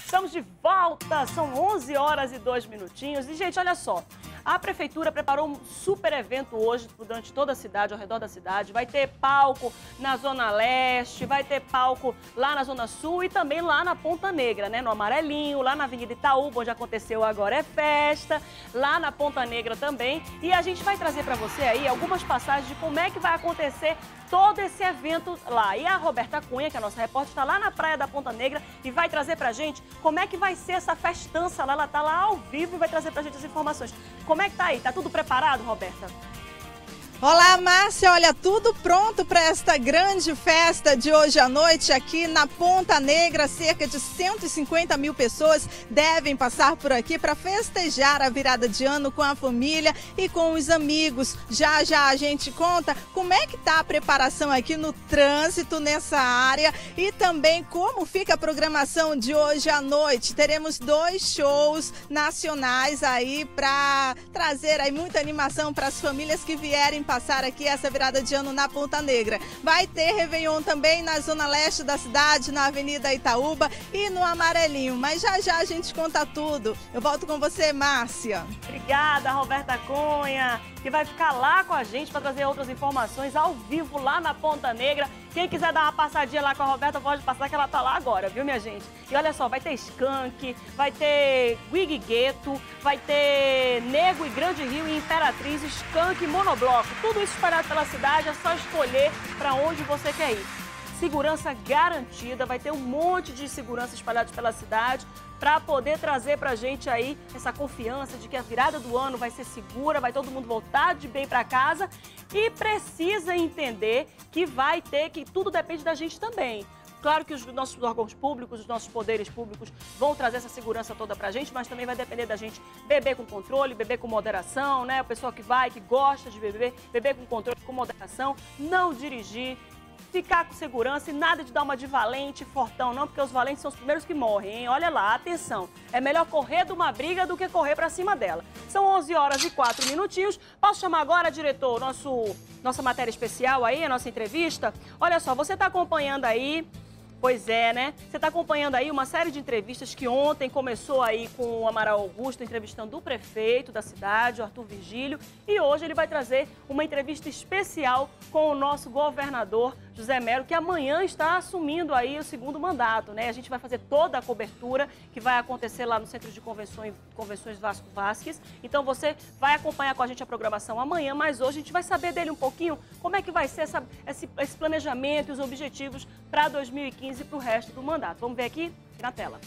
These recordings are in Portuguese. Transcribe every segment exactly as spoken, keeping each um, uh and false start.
Estamos de volta, são onze horas e dois minutinhos. E, gente, olha só, a Prefeitura preparou um super evento hoje durante toda a cidade, ao redor da cidade. Vai ter palco na Zona Leste, vai ter palco lá na Zona Sul e também lá na Ponta Negra, né? No Amarelinho, lá na Avenida Itaúba, onde aconteceu Agora é Festa, lá na Ponta Negra também. E a gente vai trazer para você aí algumas passagens de como é que vai acontecer todo esse evento lá. E a Roberta Cunha, que é a nossa repórter, está lá na praia da Ponta Negra e vai trazer pra gente como é que vai ser essa festança lá. Ela tá lá ao vivo e vai trazer pra gente as informações. Como é que tá aí? Tá tudo preparado, Roberta? Olá, Márcia. Olha, tudo pronto para esta grande festa de hoje à noite aqui na Ponta Negra. Cerca de cento e cinquenta mil pessoas devem passar por aqui para festejar a virada de ano com a família e com os amigos. Já já a gente conta como é que tá a preparação aqui no trânsito nessa área e também como fica a programação de hoje à noite. Teremos dois shows nacionais aí para trazer aí muita animação para as famílias que vierem passar aqui essa virada de ano na Ponta Negra. Vai ter Réveillon também na Zona Leste da cidade, na Avenida Itaúba e no Amarelinho. Mas já já a gente conta tudo. Eu volto com você, Márcia. Obrigada, Roberta Cunha, que vai ficar lá com a gente para trazer outras informações ao vivo lá na Ponta Negra. Quem quiser dar uma passadinha lá com a Roberta, pode passar que ela tá lá agora, viu, minha gente? E olha só, vai ter Skank, vai ter Wig Gueto, vai ter Nego e Grande Rio e Imperatriz, Skank e Monobloco. Tudo isso espalhado pela cidade, é só escolher para onde você quer ir. Segurança garantida, vai ter um monte de segurança espalhados pela cidade para poder trazer pra gente aí essa confiança de que a virada do ano vai ser segura, vai todo mundo voltar de bem para casa e precisa entender que vai ter, que tudo depende da gente também. Claro que os nossos órgãos públicos, os nossos poderes públicos vão trazer essa segurança toda pra gente, mas também vai depender da gente beber com controle, beber com moderação, né? A pessoa que vai, que gosta de beber, beber com controle, com moderação, não dirigir, ficar com segurança e nada de dar uma de valente, fortão, não, porque os valentes são os primeiros que morrem, hein? Olha lá, atenção, é melhor correr de uma briga do que correr pra cima dela. São onze horas e quatro minutinhos. Posso chamar agora, diretor, nosso, nossa matéria especial aí, a nossa entrevista? Olha só, você tá acompanhando aí... Pois é, né? Você está acompanhando aí uma série de entrevistas que ontem começou aí com o Amaral Augusto, entrevistando o prefeito da cidade, o Arthur Virgílio, e hoje ele vai trazer uma entrevista especial com o nosso governador, José Melo, que amanhã está assumindo aí o segundo mandato, né? A gente vai fazer toda a cobertura que vai acontecer lá no Centro de Convenções, Convenções Vasco Vasques. Então você vai acompanhar com a gente a programação amanhã, mas hoje a gente vai saber dele um pouquinho como é que vai ser essa, esse, esse planejamento e os objetivos para dois mil e quinze e para o resto do mandato. Vamos ver aqui na tela.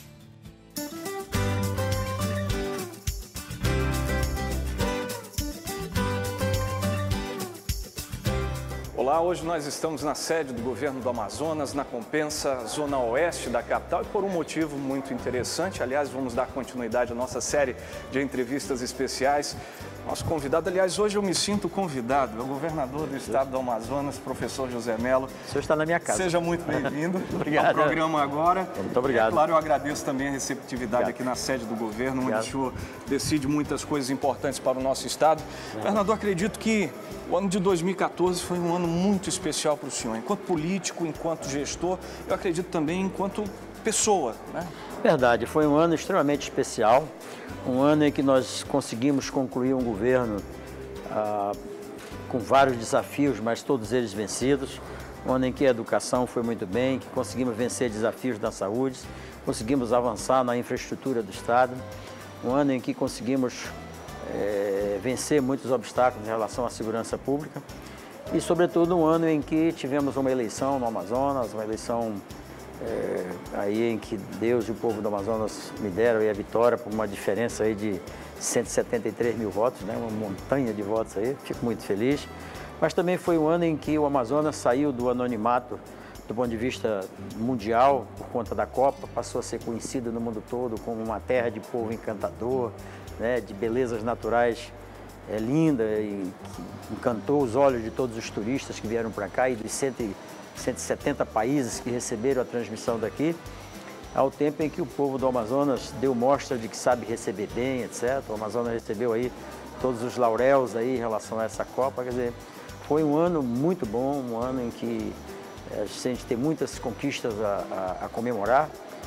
Olá, hoje nós estamos na sede do governo do Amazonas, na Compensa, zona oeste da capital, e por um motivo muito interessante. Aliás, vamos dar continuidade à nossa série de entrevistas especiais. Nosso convidado, aliás, hoje eu me sinto convidado, é o governador do estado do Amazonas, professor José Melo. O senhor está na minha casa. Seja muito bem-vindo Obrigado. ao programa agora. Muito obrigado. É claro, eu agradeço também a receptividade Obrigado. aqui na sede do governo, Obrigado. onde o senhor decide muitas coisas importantes para o nosso estado. É. Governador, acredito que o ano de dois mil e quatorze foi um ano muito especial para o senhor, enquanto político, enquanto gestor, eu acredito também enquanto pessoa, né? Verdade, foi um ano extremamente especial, um ano em que nós conseguimos concluir um governo ah, com vários desafios, mas todos eles vencidos, um ano em que a educação foi muito bem, que conseguimos vencer desafios da saúde, conseguimos avançar na infraestrutura do estado, um ano em que conseguimos é, vencer muitos obstáculos em relação à segurança pública e, sobretudo, um ano em que tivemos uma eleição no Amazonas, uma eleição É, aí em que Deus e o povo do Amazonas me deram aí a vitória por uma diferença aí de cento e setenta e três mil votos, né? Uma montanha de votos aí, fico muito feliz. Mas também foi um ano em que o Amazonas saiu do anonimato do ponto de vista mundial por conta da Copa, passou a ser conhecido no mundo todo como uma terra de povo encantador, né? De belezas naturais é, linda e que encantou os olhos de todos os turistas que vieram para cá e dos cento e setenta países que receberam a transmissão daqui, ao tempo em que o povo do Amazonas deu mostra de que sabe receber bem, etcétera. O Amazonas recebeu aí todos os lauréus aí em relação a essa Copa, quer dizer, foi um ano muito bom, um ano em que a gente tem muitas conquistas a, a, a comemorar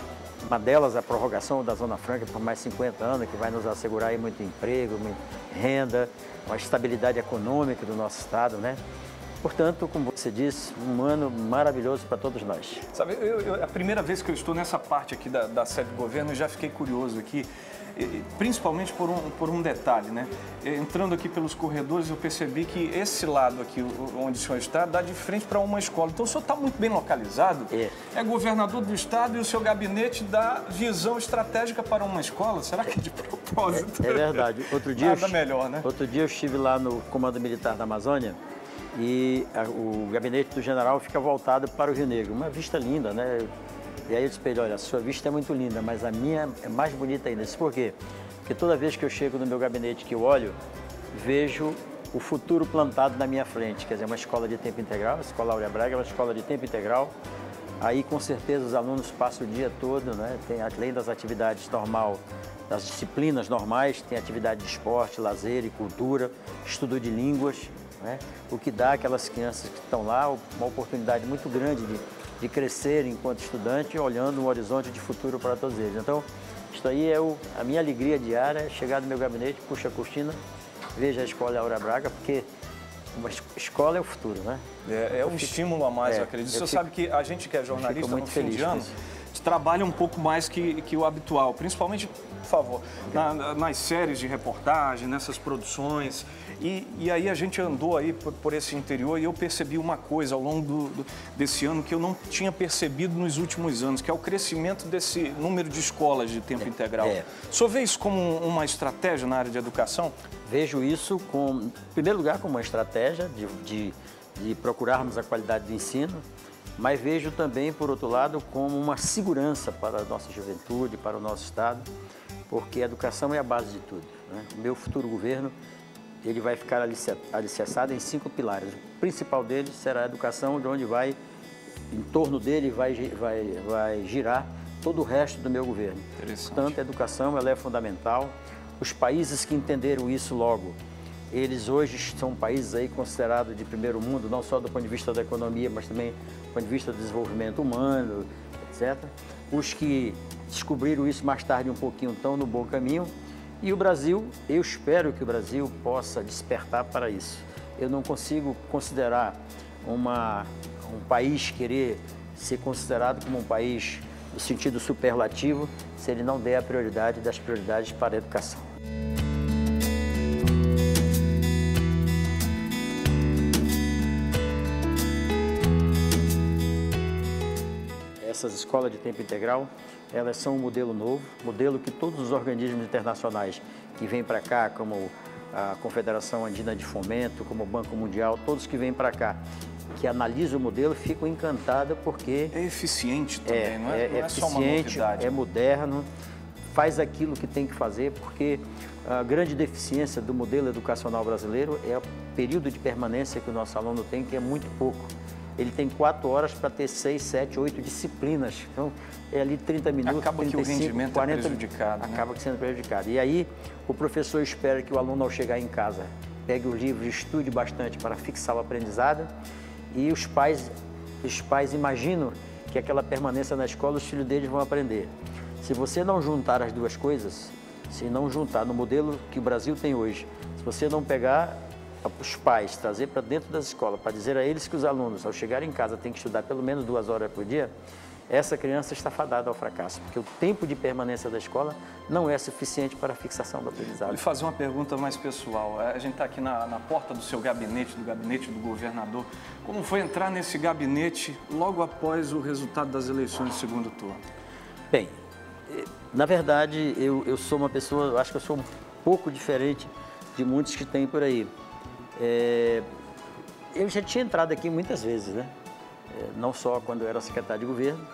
Uma delas, a prorrogação da Zona Franca por mais cinquenta anos, que vai nos assegurar aí muito emprego, muita renda, uma estabilidade econômica do nosso estado, né? Portanto, como você disse, um ano maravilhoso para todos nós. Sabe, eu, eu, a primeira vez que eu estou nessa parte aqui da, da sede do governo, eu já fiquei curioso aqui, principalmente por um, por um detalhe, né? Entrando aqui pelos corredores, eu percebi que esse lado aqui, onde o senhor está, dá de frente para uma escola. Então, o senhor está muito bem localizado, é. é governador do estado e o seu gabinete dá visão estratégica para uma escola. Será que é de propósito? É, é verdade. Outro dia, Nada eu, melhor, né? Outro dia eu estive lá no Comando Militar da Amazônia e a, o gabinete do general fica voltado para o Rio Negro. Uma vista linda, né? E aí eu disse para ele, olha, a sua vista é muito linda, mas a minha é mais bonita ainda. Isso por quê? Porque toda vez que eu chego no meu gabinete que eu olho, vejo o futuro plantado na minha frente. Quer dizer, uma escola de tempo integral, a Escola Áurea Braga é uma escola de tempo integral. Aí, com certeza, os alunos passam o dia todo, né? Tem, além das atividades normal, das disciplinas normais, tem atividade de esporte, lazer e cultura, estudo de línguas, né? O que dá àquelas crianças que estão lá uma oportunidade muito grande de de crescer enquanto estudante, olhando um horizonte de futuro para todos eles. Então, isso aí é o, a minha alegria diária, é chegar no meu gabinete, puxa a cortina, veja a Escola Áurea Braga, porque uma escola é o futuro, né? É, é um fico, estímulo a mais, é, eu acredito. Você sabe que a gente que é jornalista no fim de ano, trabalha um pouco mais que, que o habitual, principalmente, por favor, na, nas séries de reportagem, nessas produções. E, e aí a gente andou aí por, por esse interior e eu percebi uma coisa ao longo do, do, desse ano que eu não tinha percebido nos últimos anos, que é o crescimento desse número de escolas de tempo é, integral. É. O senhor vê isso como uma estratégia na área de educação? Vejo isso, com, em primeiro lugar, como uma estratégia de, de, de procurarmos a qualidade do ensino, mas vejo também, por outro lado, como uma segurança para a nossa juventude, para o nosso Estado, porque a educação é a base de tudo, né? O meu futuro governo, ele vai ficar alicerçado em cinco pilares. O principal deles será a educação, de onde vai, em torno dele, vai, vai, vai girar todo o resto do meu governo. Portanto, a educação ela é fundamental. Os países que entenderam isso logo, eles hoje são países aí considerados de primeiro mundo, não só do ponto de vista da economia, mas também do ponto de vista do desenvolvimento humano, etcétera. Os que descobriram isso mais tarde um pouquinho estão no bom caminho. E o Brasil, eu espero que o Brasil possa despertar para isso. Eu não consigo considerar uma, um país querer ser considerado como um país no sentido superlativo se ele não der a prioridade das prioridades para a educação. Essas escolas de tempo integral, elas são um modelo novo, modelo que todos os organismos internacionais que vêm para cá, como a Confederação Andina de Fomento, como o Banco Mundial, todos que vêm para cá, que analisam o modelo, ficam encantados porque... É eficiente também, é, não é, é, não é, é só uma eficiente, novidade. É moderno, faz aquilo que tem que fazer, porque a grande deficiência do modelo educacional brasileiro é o período de permanência que o nosso aluno tem, que é muito pouco. Ele tem quatro horas para ter seis, sete, oito disciplinas. Então, é ali trinta minutos, acaba trinta e cinco, que o rendimento quarenta, é prejudicado. Acaba né? sendo prejudicado. E aí, o professor espera que o aluno, ao chegar em casa, pegue o livro, estude bastante para fixar o aprendizado. E os pais, os pais imaginam que aquela permanência na escola, os filhos deles vão aprender. Se você não juntar as duas coisas, se não juntar no modelo que o Brasil tem hoje, se você não pegar os pais, trazer para dentro das escolas, para dizer a eles que os alunos, ao chegar em casa, têm que estudar pelo menos duas horas por dia, essa criança está fadada ao fracasso, porque o tempo de permanência da escola não é suficiente para a fixação do aprendizado. Vou fazer uma pergunta mais pessoal. A gente está aqui na, na porta do seu gabinete, do gabinete do governador. Como foi entrar nesse gabinete logo após o resultado das eleições do segundo turno? Bem, na verdade, eu, eu sou uma pessoa, eu acho que eu sou um pouco diferente de muitos que tem por aí. É, eu já tinha entrado aqui muitas vezes, né? É, não só quando eu era secretário de governo,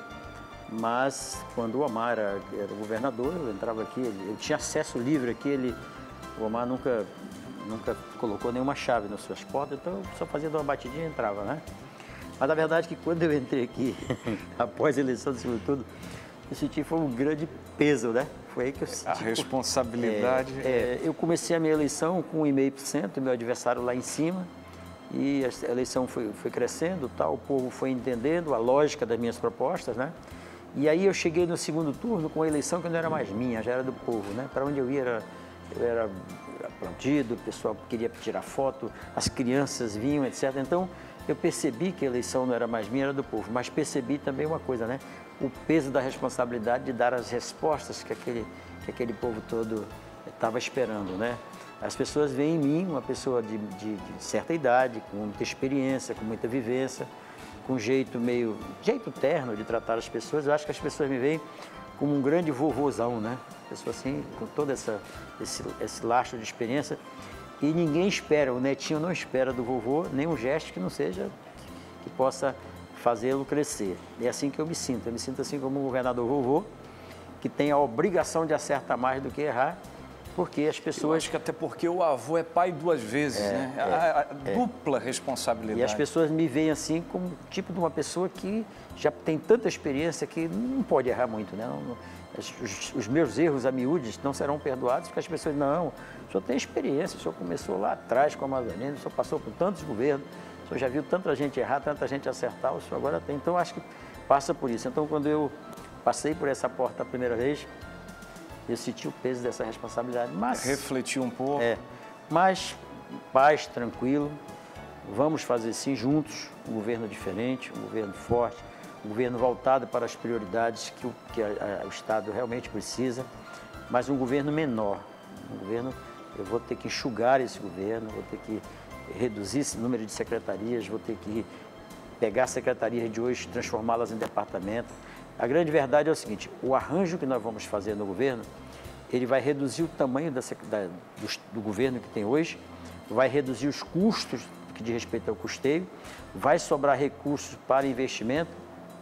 mas quando o Omar era, era governador, eu entrava aqui, eu tinha acesso livre aqui, ele, o Omar nunca, nunca colocou nenhuma chave nas suas portas, então eu só fazia uma batidinha e entrava, né? Mas a verdade é que quando eu entrei aqui, após a eleição do segundo turno, eu senti foi um grande peso, né? Foi aí que eu senti. A responsabilidade. É, é, eu comecei a minha eleição com um vírgula cinco por cento, meu adversário lá em cima, e a eleição foi, foi crescendo, tal, o povo foi entendendo a lógica das minhas propostas, né? E aí eu cheguei no segundo turno com a eleição que não era mais minha, já era do povo, né? Para onde eu ia, era, eu era aplaudido, o pessoal queria tirar foto, as crianças vinham, etcétera. Então, eu percebi que a eleição não era mais minha, era do povo, mas percebi também uma coisa, né? O peso da responsabilidade de dar as respostas que aquele, que aquele povo todo estava esperando, né? As pessoas veem em mim uma pessoa de, de, de certa idade, com muita experiência, com muita vivência, com um jeito meio, jeito terno de tratar as pessoas. Eu acho que as pessoas me veem como um grande vovôzão, né? Pessoa assim, com todo essa, esse, esse lastro de experiência. E ninguém espera, o netinho não espera do vovô nenhum gesto que não seja, que possa fazê-lo crescer. E é assim que eu me sinto. Eu me sinto assim como um governador vovô, que tem a obrigação de acertar mais do que errar, porque as pessoas... Eu acho que até porque o avô é pai duas vezes, é, né? É, a, a é. dupla responsabilidade. E as pessoas me veem assim como o tipo de uma pessoa que já tem tanta experiência que não pode errar muito, né? Não, os, os meus erros a miúdes não serão perdoados, porque as pessoas, não, o senhor tem experiência, o senhor começou lá atrás com a Amazonina, o senhor passou por tantos governos, o senhor já viu tanta gente errar, tanta gente acertar, o senhor agora tem. Então, acho que passa por isso. Então, quando eu passei por essa porta a primeira vez, eu senti o peso dessa responsabilidade. Mas, refletiu um pouco. É, mas paz, tranquilo, vamos fazer sim juntos um governo diferente, um governo forte, um governo voltado para as prioridades que o, que a, a, o Estado realmente precisa, mas um governo menor. Um governo, eu vou ter que enxugar esse governo, vou ter que reduzir esse número de secretarias, vou ter que pegar secretarias de hoje e transformá-las em departamento. A grande verdade é o seguinte, o arranjo que nós vamos fazer no governo, ele vai reduzir o tamanho da, da, do, do governo que tem hoje, vai reduzir os custos que diz respeito ao custeio, vai sobrar recursos para investimento,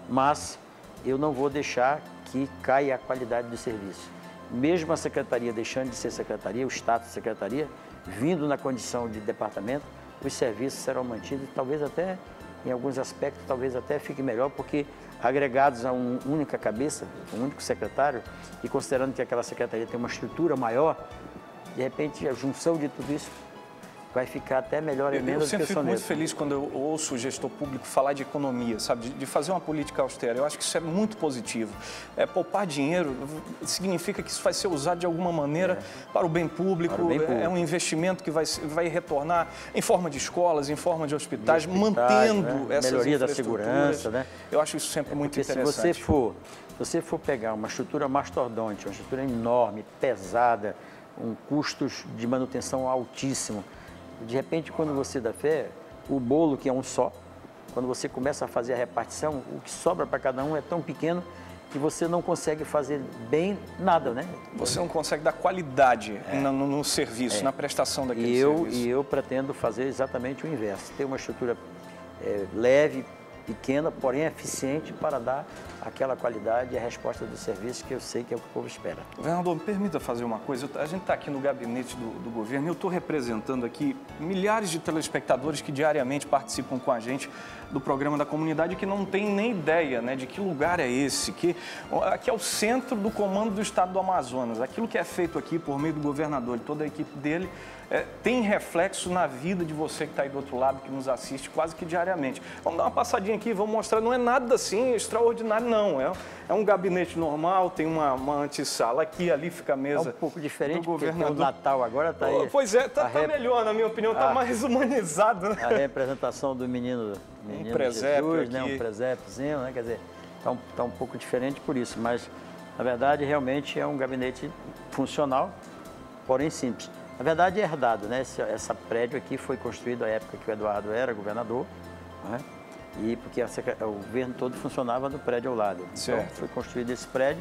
mas eu não vou deixar que caia a qualidade do serviço. Mesmo a secretaria deixando de ser secretaria, o status de secretaria, vindo na condição de departamento, os serviços serão mantidos, talvez até, em alguns aspectos, talvez até fique melhor, porque agregados a uma única cabeça, um único secretário, e considerando que aquela secretaria tem uma estrutura maior, de repente a junção de tudo isso vai ficar até melhor e menos do que Eu sempre fico muito soneto. feliz quando eu ouço o gestor público falar de economia, sabe, de, de fazer uma política austera. Eu acho que isso é muito positivo. É, poupar dinheiro significa que isso vai ser usado de alguma maneira é. para o bem público, Para o bem público. É um investimento que vai, vai retornar em forma de escolas, em forma de hospitais, de hospitais, mantendo né? essas Melhoria da infraestruturas. segurança, né? Eu acho isso sempre É muito porque interessante. se você for, se você for pegar uma estrutura mastodonte, uma estrutura enorme, pesada, um custos de manutenção altíssimo, de repente, quando você dá fé, o bolo que é um só, quando você começa a fazer a repartição, o que sobra para cada um é tão pequeno que você não consegue fazer bem nada, né? Você não consegue dar qualidade é. no, no serviço, é. na prestação daquele e eu, serviço. E eu pretendo fazer exatamente o inverso, ter uma estrutura é, leve, pequena, porém eficiente para dar aquela qualidade e a resposta do serviço que eu sei que é o que o povo espera. Governador, me permita fazer uma coisa. A gente está aqui no gabinete do, do governo e eu estou representando aqui milhares de telespectadores que diariamente participam com a gente do programa da comunidade que não tem nem ideia, né, de que lugar é esse, que aqui é o centro do comando do estado do Amazonas. Aquilo que é feito aqui por meio do governador e toda a equipe dele é, tem reflexo na vida de você que está aí do outro lado, que nos assiste quase que diariamente. Vamos dar uma passadinha aqui, vamos mostrar, não é nada assim extraordinário, não. É, é um gabinete normal, tem uma, uma antessala aqui, ali fica a mesa. É um pouco diferente, do porque governador. o Natal agora está aí. Pois é, está rep... tá melhor, na minha opinião, está a... mais humanizado, né? A representação do menino, menino um presépio Jesus, né? Um presépiozinho, né? Quer dizer, está um, tá um pouco diferente por isso, mas na verdade realmente é um gabinete funcional, porém simples. Na verdade é herdado, né? Esse, essa prédio aqui foi construído na época que o Eduardo era governador, né? E porque a, o governo todo funcionava no prédio ao lado. Certo. Então foi construído esse prédio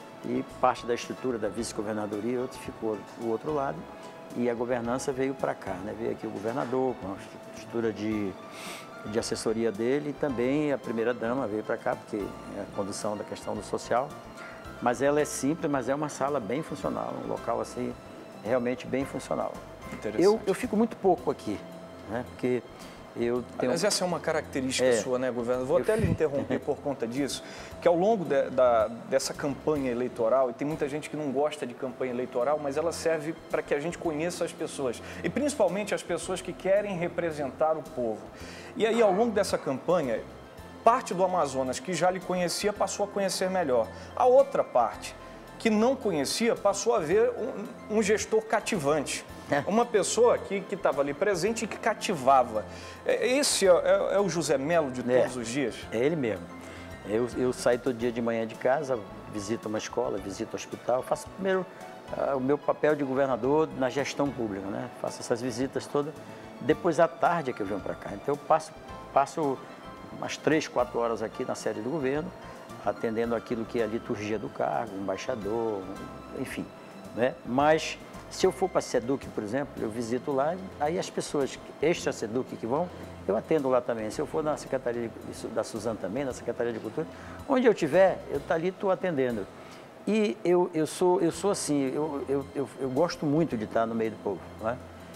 e parte da estrutura da vice-governadoria, outro ficou do outro lado. E a governança veio para cá, né? Veio aqui o governador com a estrutura de, de assessoria dele e também a primeira-dama veio para cá, porque é a condução da questão do social. Mas ela é simples, mas é uma sala bem funcional, um local assim realmente bem funcional. Eu, eu fico muito pouco aqui, né? Porque eu tenho... Mas essa é uma característica é, sua, né, governador? Vou eu... até lhe interromper por conta disso, que ao longo de, da, dessa campanha eleitoral, e tem muita gente que não gosta de campanha eleitoral, mas ela serve para que a gente conheça as pessoas, e principalmente as pessoas que querem representar o povo. E aí, ao longo dessa campanha, parte do Amazonas que já lhe conhecia passou a conhecer melhor. A outra parte que não conhecia passou a ver um, um gestor cativante. Uma pessoa que estava ali presente e que cativava. Esse é, é, é o José Melo de todos é, os dias? É ele mesmo. Eu, eu saio todo dia de manhã de casa, visito uma escola, visito o hospital, faço primeiro uh, o meu papel de governador na gestão pública, né? Faço essas visitas todas. Depois, à tarde, é que eu venho para cá. Então, eu passo, passo umas três, quatro horas aqui na sede do governo, atendendo aquilo que é a liturgia do cargo, embaixador, enfim, né? Mas, se eu for para a SEDUC, por exemplo, eu visito lá, aí as pessoas extra-SEDUC que vão, eu atendo lá também. Se eu for na Secretaria de, da Suzano também, na Secretaria de Cultura, onde eu estiver, eu tá ali, estou atendendo. E eu, eu, sou, eu sou assim, eu, eu, eu, eu gosto muito de estar no meio do povo, não é?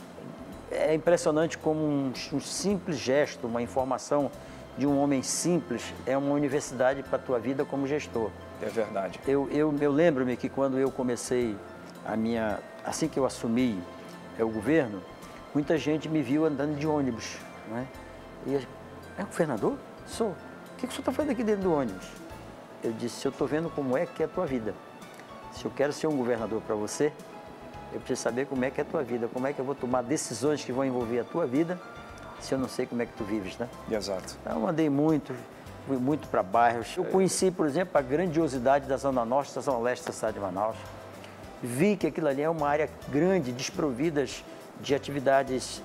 É impressionante como um, um simples gesto, uma informação de um homem simples é uma universidade para a tua vida como gestor. É verdade. Eu, eu, eu lembro-me que quando eu comecei a minha... Assim que eu assumi é, o governo, muita gente me viu andando de ônibus, né? E é governador? Sou. O que, que o senhor está fazendo aqui dentro do ônibus? Eu disse, eu estou vendo como é que é a tua vida. Se eu quero ser um governador para você, eu preciso saber como é que é a tua vida, como é que eu vou tomar decisões que vão envolver a tua vida, se eu não sei como é que tu vives, né? Exato. Então, eu andei muito, fui muito para bairros. Eu conheci, por exemplo, a grandiosidade da Zona Norte, da Zona Leste da cidade de Manaus. Vi que aquilo ali é uma área grande, desprovidas de atividades,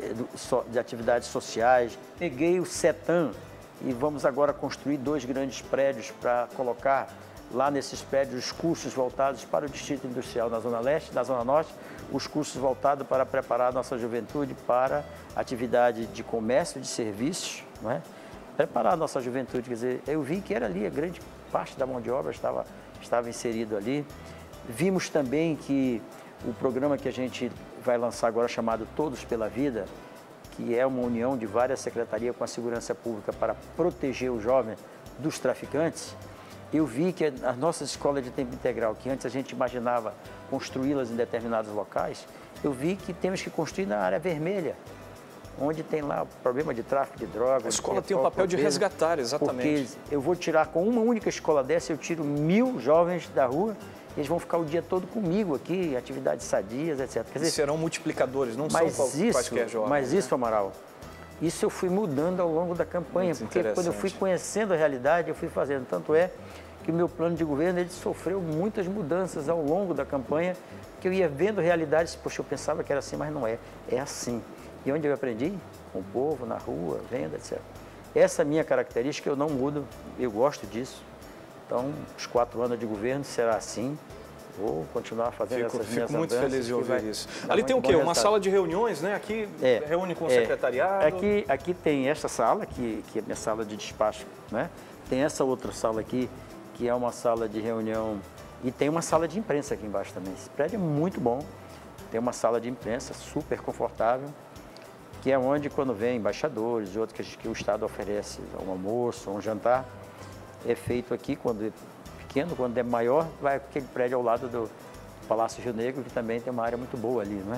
de atividades sociais. Peguei o CETAM e vamos agora construir dois grandes prédios para colocar lá nesses prédios os cursos voltados para o Distrito Industrial na Zona Leste, na Zona Norte, os cursos voltados para preparar a nossa juventude para atividade de comércio, de serviços, não é? Preparar a nossa juventude, quer dizer, eu vi que era ali, a grande parte da mão de obra estava, estava inserido ali. Vimos também que o programa que a gente vai lançar agora, chamado Todos pela Vida, que é uma união de várias secretarias com a segurança pública para proteger o jovem dos traficantes, eu vi que as nossas escolas de tempo integral, que antes a gente imaginava construí-las em determinados locais, eu vi que temos que construir na área vermelha, onde tem lá o problema de tráfico de drogas. A escola tem o papel de resgatar, exatamente. Porque eu vou tirar, com uma única escola dessa, eu tiro mil jovens da rua, eles vão ficar o dia todo comigo aqui, atividades sadias, etcétera. Quer dizer, serão multiplicadores, não mas são isso, quaisquer jovens. Mas né? isso, Amaral, isso eu fui mudando ao longo da campanha, Muito porque quando eu fui conhecendo a realidade, eu fui fazendo. Tanto é que o meu plano de governo, ele sofreu muitas mudanças ao longo da campanha, que eu ia vendo realidades, poxa, eu pensava que era assim, mas não é, é assim. E onde eu aprendi? Com o povo, na rua, venda, etcétera. Essa minha característica eu não mudo, eu gosto disso. Então, os quatro anos de governo será assim. Vou continuar fazendo fico, essas fico minhas muito andanças, feliz de ouvir vai, isso. Ali tem o quê? Uma sala de reuniões, né? Aqui é, reúne com o é, secretariado. Aqui, aqui tem essa sala, que, que é a minha sala de despacho, né? Tem essa outra sala aqui, que é uma sala de reunião, e tem uma sala de imprensa aqui embaixo também. Esse prédio é muito bom. Tem uma sala de imprensa super confortável, que é onde, quando vem embaixadores e outros que, que o Estado oferece um almoço, um jantar, é feito aqui, quando é pequeno, quando é maior, vai aquele prédio ao lado do Palácio Rio Negro, que também tem uma área muito boa ali, não é?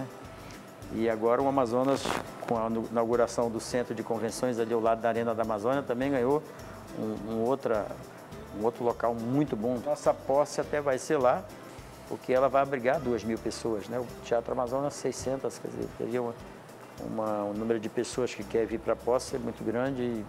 E agora o Amazonas, com a inauguração do centro de convenções ali ao lado da Arena da Amazônia, também ganhou um, um, outra, um outro local muito bom. Nossa posse até vai ser lá, porque ela vai abrigar duas mil pessoas, né? O Teatro Amazonas, seiscentas, quer dizer, teria uma, uma, um número de pessoas que quer vir para a posse é muito grande e,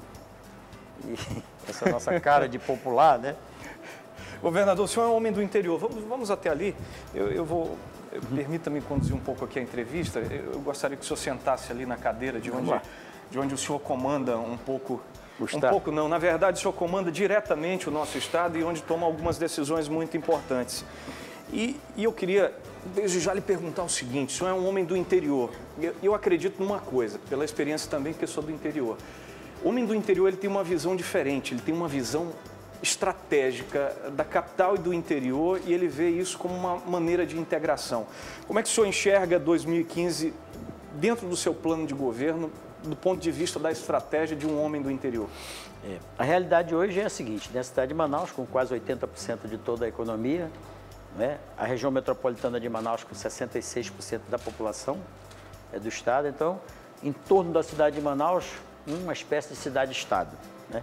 e essa é a nossa cara de popular, né? Governador, o senhor é um homem do interior. Vamos, vamos até ali. Eu, eu vou... Permita-me conduzir um pouco aqui a entrevista. Eu gostaria que o senhor sentasse ali na cadeira de onde, de onde o senhor comanda um pouco... O um Estado. pouco não. Na verdade, o senhor comanda diretamente o nosso Estado e onde toma algumas decisões muito importantes. E, e eu queria, desde já, lhe perguntar o seguinte. O senhor é um homem do interior. Eu, eu acredito numa coisa, pela experiência também, porque eu sou do interior. O homem do interior, ele tem uma visão diferente. Ele tem uma visão estratégica da capital e do interior e ele vê isso como uma maneira de integração. Como é que o senhor enxerga dois mil e quinze dentro do seu plano de governo, do ponto de vista da estratégia de um homem do interior? É, a realidade hoje é a seguinte, na cidade de Manaus, com quase oitenta por cento de toda a economia, né? A região metropolitana de Manaus com sessenta e seis por cento da população é do estado, então, em torno da cidade de Manaus, uma espécie de cidade-estado, né?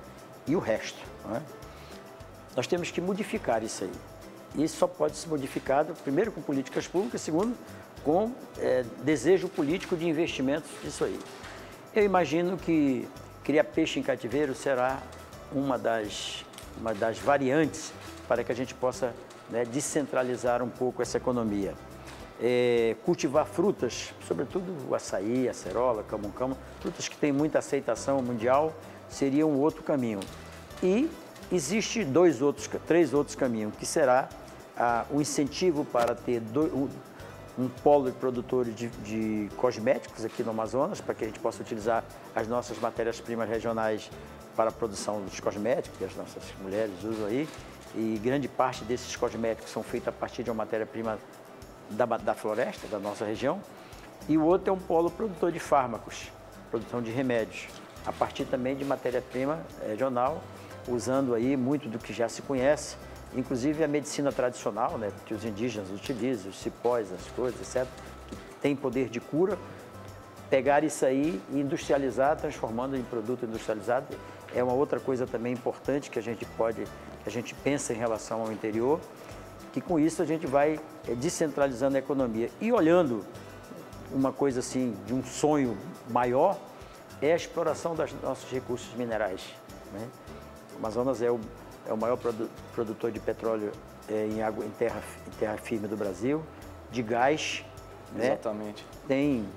e o resto. Não é? Nós temos que modificar isso aí. Isso só pode ser modificado, primeiro, com políticas públicas, segundo, com é, desejo político de investimentos nisso aí. Eu imagino que criar peixe em cativeiro será uma das, uma das variantes para que a gente possa, né, descentralizar um pouco essa economia. É, cultivar frutas, sobretudo o açaí, a acerola, camu-camu, frutas que têm muita aceitação mundial, seria um outro caminho. E existe dois outros, três outros caminhos, que será ah, o incentivo para ter do, um, um polo de produtores de, de cosméticos aqui no Amazonas, para que a gente possa utilizar as nossas matérias-primas regionais para a produção dos cosméticos, que as nossas mulheres usam aí, e grande parte desses cosméticos são feitos a partir de uma matéria-prima da, da floresta, da nossa região. E o outro é um polo produtor de fármacos, produção de remédios, a partir também de matéria-prima regional, usando aí muito do que já se conhece, inclusive a medicina tradicional, né, que os indígenas utilizam, os cipós, as coisas, etcétera, que tem poder de cura. Pegar isso aí e industrializar, transformando em produto industrializado, é uma outra coisa também importante que a gente pode, que a gente pensa em relação ao interior, que com isso a gente vai é, descentralizando a economia. E olhando uma coisa assim, de um sonho maior, é a exploração dos nossos recursos minerais, né? O Amazonas é o, é o maior produ, produtor de petróleo é, em, água, em, terra, em terra firme do Brasil, de gás, né? Exatamente. Tem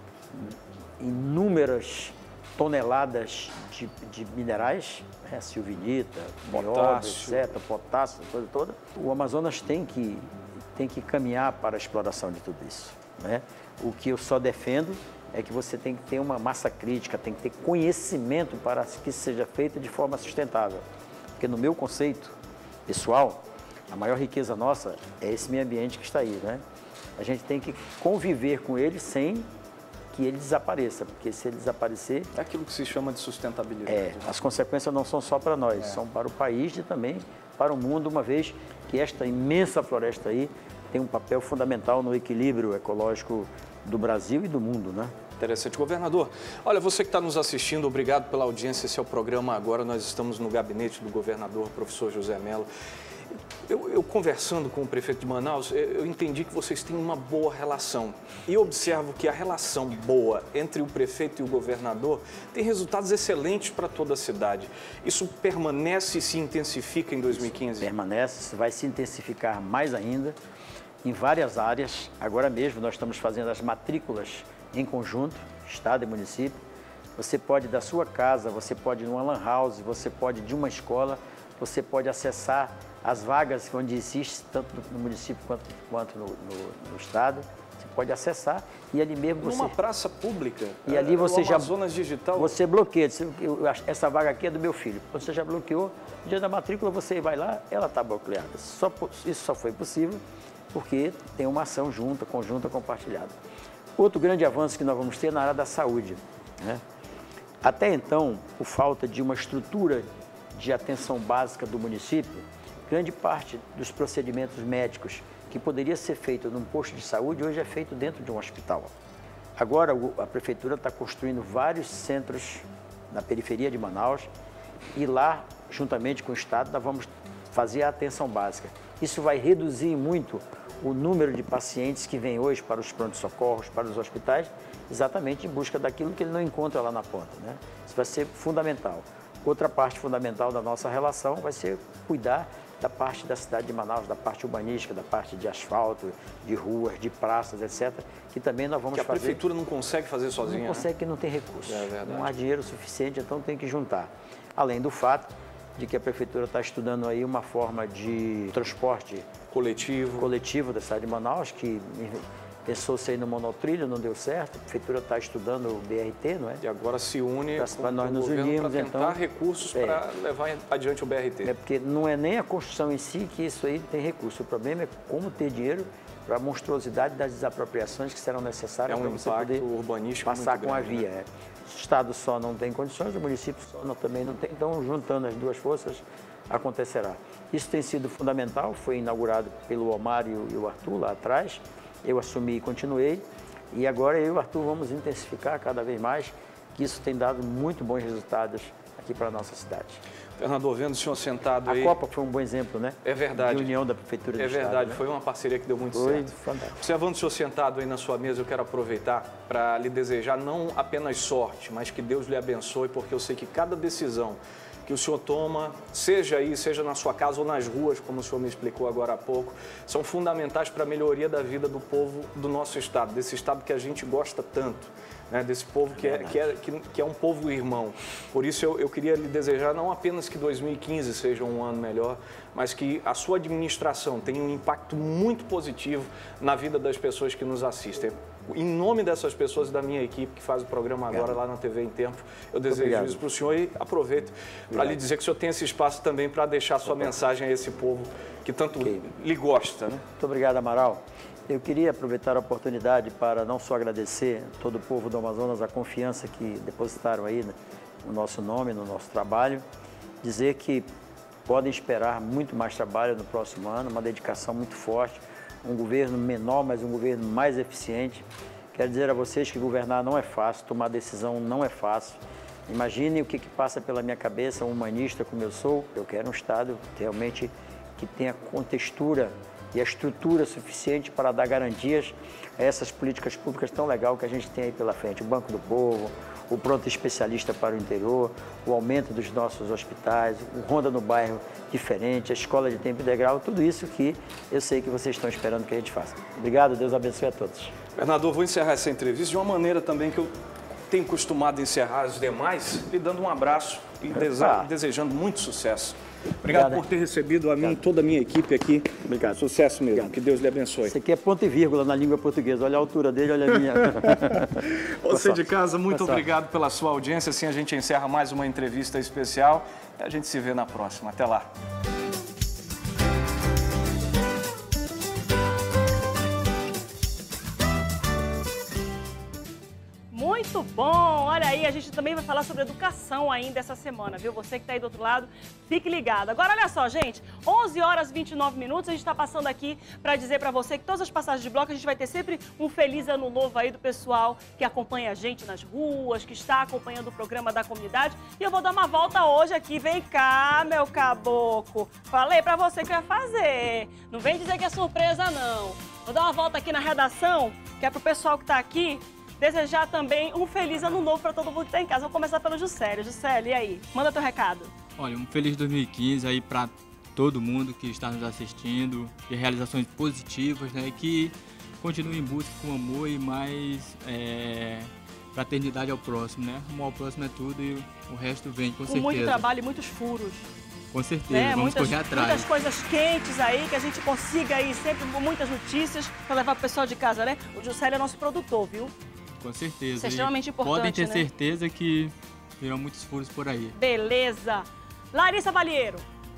inúmeras toneladas de, de minerais, né? Silvinita, nióbio, etcétera, potássio, coisa toda. O Amazonas tem que, tem que caminhar para a exploração de tudo isso, né? O que eu só defendo é que você tem que ter uma massa crítica, tem que ter conhecimento para que isso seja feito de forma sustentável. Porque no meu conceito pessoal, a maior riqueza nossa é esse meio ambiente que está aí, né? A gente tem que conviver com ele sem que ele desapareça, porque se ele desaparecer... É aquilo que se chama de sustentabilidade. É, as consequências não são só para nós, é. são para o país e também para o mundo, uma vez que esta imensa floresta aí tem um papel fundamental no equilíbrio ecológico do Brasil e do mundo, né? Interessante. Governador, olha, você que está nos assistindo, obrigado pela audiência. Esse é o programa Agora. Nós estamos no gabinete do governador, professor José Mello. Eu, eu conversando com o prefeito de Manaus, eu entendi que vocês têm uma boa relação. E observo que a relação boa entre o prefeito e o governador tem resultados excelentes para toda a cidade. Isso permanece e se intensifica em dois mil e quinze? Isso permanece, vai se intensificar mais ainda em várias áreas. Agora mesmo nós estamos fazendo as matrículas em conjunto, Estado e município. Você pode da sua casa, você pode ir numa lan house, você pode de uma escola, você pode acessar as vagas onde existe, tanto no município quanto, quanto no, no, no Estado. Você pode acessar e ali mesmo você... Numa praça pública? E ali você já... Amazonas Digital? Você bloqueia. Essa vaga aqui é do meu filho. Você já bloqueou. No dia da matrícula você vai lá, ela está bloqueada. Só, isso só foi possível porque tem uma ação junta, conjunta, compartilhada. Outro grande avanço que nós vamos ter na área da saúde, né? Até então, por falta de uma estrutura de atenção básica do município, grande parte dos procedimentos médicos que poderia ser feito num posto de saúde, hoje é feito dentro de um hospital. Agora, a Prefeitura está construindo vários centros na periferia de Manaus e lá, juntamente com o Estado, nós vamos fazer a atenção básica. Isso vai reduzir muito o número de pacientes que vêm hoje para os pronto-socorros, para os hospitais, exatamente em busca daquilo que ele não encontra lá na ponta, né? Isso vai ser fundamental. Outra parte fundamental da nossa relação vai ser cuidar da parte da cidade de Manaus, da parte urbanística, da parte de asfalto, de ruas, de praças, etcétera, que também nós vamos que a fazer... a Prefeitura não consegue fazer sozinha, Não consegue, né? que não tem recursos. É verdade. Não há dinheiro suficiente, então tem que juntar. Além do fato de que a Prefeitura está estudando aí uma forma de transporte coletivo, coletivo da cidade de Manaus, que pensou-se aí no monotrilho, não deu certo. A Prefeitura está estudando o B R T, não é? E agora se une para nós nos unirmos, para tentar então, recursos é, para levar adiante o B R T. É porque não é nem a construção em si que isso aí tem recurso. O problema é como ter dinheiro para a monstruosidade das desapropriações que serão necessárias é um para você poder urbanístico passar muito com grande, a via. Né? É. O Estado só não tem condições, o município só não, também não tem, então juntando as duas forças acontecerá. Isso tem sido fundamental, foi inaugurado pelo Omar e o, e o Arthur lá atrás, eu assumi e continuei, e agora eu e o Arthur vamos intensificar cada vez mais, que isso tem dado muito bons resultados aqui para a nossa cidade. Fernando, vendo o senhor sentado A aí... A Copa foi um bom exemplo, né? É verdade. De união da Prefeitura do É Estado, verdade, né? foi uma parceria que deu muito foi certo. Fantástico. Observando o senhor sentado aí na sua mesa, eu quero aproveitar para lhe desejar não apenas sorte, mas que Deus lhe abençoe, porque eu sei que cada decisão que o senhor toma, seja aí, seja na sua casa ou nas ruas, como o senhor me explicou agora há pouco, são fundamentais para a melhoria da vida do povo do nosso estado, desse estado que a gente gosta tanto, né? Desse povo que é, que, é, que, que é um povo irmão. Por isso eu, eu queria lhe desejar não apenas que dois mil e quinze seja um ano melhor, mas que a sua administração tenha um impacto muito positivo na vida das pessoas que nos assistem. Em nome dessas pessoas e da minha equipe que faz o programa agora lá na T V em Tempo, eu desejo Obrigado. isso para o senhor e aproveito para lhe dizer que o senhor tem esse espaço também para deixar sua mensagem a esse povo que tanto okay. lhe gosta. Né? Muito obrigado, Amaral. Eu queria aproveitar a oportunidade para não só agradecer a todo o povo do Amazonas a confiança que depositaram aí no nosso nome, no nosso trabalho, dizer que podem esperar muito mais trabalho no próximo ano, uma dedicação muito forte, um governo menor, mas um governo mais eficiente. Quero dizer a vocês que governar não é fácil, tomar decisão não é fácil. Imaginem o que, que passa pela minha cabeça, um humanista como eu sou. Eu quero um Estado realmente que tenha contextura e a estrutura suficiente para dar garantias a essas políticas públicas tão legais que a gente tem aí pela frente. O Banco do Povo, o pronto especialista para o interior, o aumento dos nossos hospitais, o Ronda no Bairro diferente, a escola de tempo integral, tudo isso que eu sei que vocês estão esperando que a gente faça. Obrigado, Deus abençoe a todos. Governador, vou encerrar essa entrevista de uma maneira também que eu tenho costumado encerrar as demais, lhe dando um abraço e desa- desejando muito sucesso. Obrigado, Obrigado por ter recebido a mim e toda a minha equipe aqui. Obrigado. Sucesso mesmo. Obrigado. Que Deus lhe abençoe. Isso aqui é ponto e vírgula na língua portuguesa. Olha a altura dele, olha a minha. Você de casa, muito obrigado pela sua audiência. Assim a gente encerra mais uma entrevista especial. E a gente se vê na próxima. Até lá. Muito bom! Olha aí, a gente também vai falar sobre educação ainda essa semana, viu? Você que está aí do outro lado, fique ligado. Agora, olha só, gente, onze horas e vinte e nove minutos, a gente está passando aqui para dizer para você que todas as passagens de bloco a gente vai ter sempre um feliz ano novo aí do pessoal que acompanha a gente nas ruas, que está acompanhando o programa da comunidade. E eu vou dar uma volta hoje aqui. Vem cá, meu caboclo. Falei para você que eu ia fazer. Não vem dizer que é surpresa, não. Vou dar uma volta aqui na redação, que é pro pessoal que está aqui. Desejar também um feliz ano novo para todo mundo que está em casa. Vou começar pelo Juscelio. Juscelio, e aí? Manda teu recado. Olha, um feliz dois mil e quinze aí para todo mundo que está nos assistindo, de realizações positivas, né? Que continue em busca com amor e mais é, fraternidade ao próximo, né? Amor ao próximo é tudo e o resto vem, com, com certeza. Com muito trabalho e muitos furos. Com certeza, né? vamos muitas, correr atrás. Muitas coisas quentes aí, que a gente consiga aí sempre muitas notícias para levar pro pessoal de casa, né? O Juscelio é nosso produtor, viu? Com certeza. Isso é extremamente importante, podem ter né? certeza que virão muitos furos por aí. Beleza. Larissa Valheiro.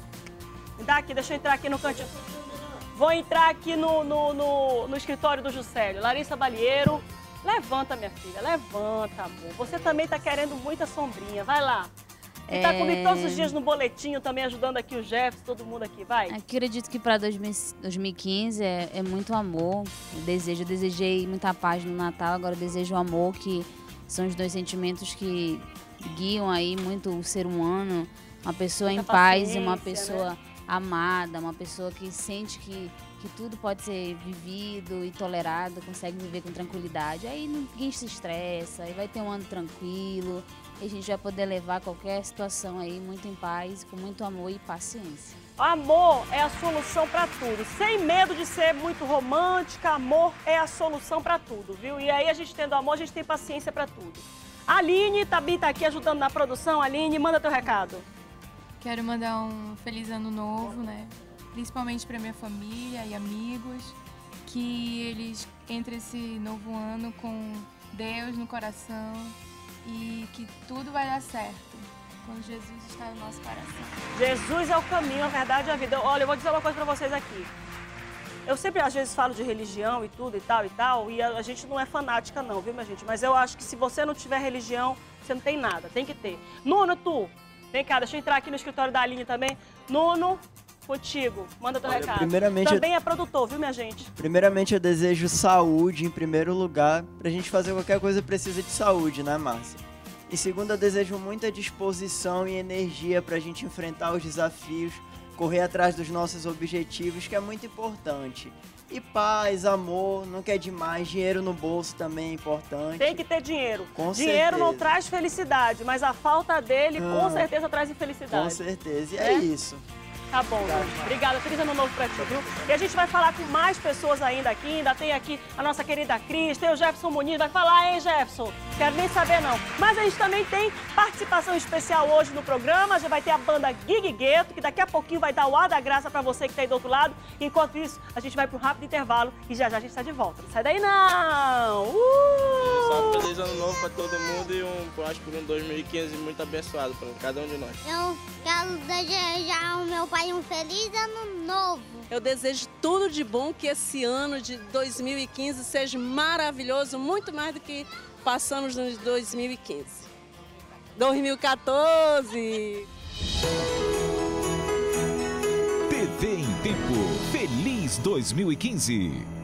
Me dá aqui, deixa eu entrar aqui no cantinho. Vou entrar aqui no, no, no, no escritório do Juscelio. Larissa Valheiro. Levanta, minha filha, levanta, amor. Você também tá querendo muita sombrinha. Vai lá. E tá comigo todos os dias no boletinho, também ajudando aqui o Jefferson, todo mundo aqui, vai. Acredito que para dois mil e quinze é, é muito amor, eu desejo, eu desejei muita paz no Natal, agora eu desejo o amor, que são os dois sentimentos que guiam aí muito o ser humano, uma pessoa muita em paz e uma pessoa, né? Amada, uma pessoa que sente que, que tudo pode ser vivido e tolerado, consegue viver com tranquilidade, aí ninguém se estressa, aí vai ter um ano tranquilo. E a gente vai poder levar qualquer situação aí muito em paz, com muito amor e paciência. Amor é a solução para tudo. Sem medo de ser muito romântica, amor é a solução para tudo, viu? E aí a gente tendo amor, a gente tem paciência para tudo. A Aline também tá aqui ajudando na produção. Aline, manda teu recado. Quero mandar um feliz ano novo, né? Principalmente para minha família e amigos. Que eles entrem esse novo ano com Deus no coração. E que tudo vai dar certo, quando Jesus está no nosso coração. Jesus é o caminho, a verdade e a vida. Olha, eu vou dizer uma coisa pra vocês aqui. Eu sempre, às vezes, falo de religião e tudo e tal e tal, e a, a gente não é fanática não, viu, minha gente? Mas eu acho que se você não tiver religião, você não tem nada, tem que ter. Nuno, tu, vem cá, deixa eu entrar aqui no escritório da Aline também. Nuno, contigo, manda teu Olha, recado. Primeiramente, também eu... é produtor, viu, minha gente? Primeiramente, eu desejo saúde em primeiro lugar. Pra gente fazer qualquer coisa precisa de saúde, né, Márcia? E segundo, eu desejo muita disposição e energia para a gente enfrentar os desafios, correr atrás dos nossos objetivos, que é muito importante. E paz, amor, não quer demais, dinheiro no bolso também é importante. Tem que ter dinheiro. Com dinheiro certeza. não traz felicidade, mas a falta dele Ah, com certeza traz infelicidade. Com certeza, e é, É? isso. Tá bom, gente. Obrigada. Feliz ano novo pra ti, viu? E a gente vai falar com mais pessoas ainda aqui. Ainda tem aqui a nossa querida Cris, tem o Jefferson Muniz. Vai falar, hein, Jefferson? Quero nem saber, não. Mas a gente também tem participação especial hoje no programa. Já vai ter a banda Gig Gueto, que daqui a pouquinho vai dar o ar da graça pra você que tá aí do outro lado. Enquanto isso, a gente vai pro rápido intervalo e já já a gente tá de volta. Não sai daí, não! Uh! Só feliz ano novo pra todo mundo e um, eu acho que um dois mil e quinze muito abençoado pra cada um de nós. Eu quero desejar ao meu pai um feliz ano novo. Eu desejo tudo de bom, que esse ano de dois mil e quinze seja maravilhoso, muito mais do que passamos no dois mil e quinze. dois mil e quatorze! T V em Tempo. Feliz dois mil e quinze.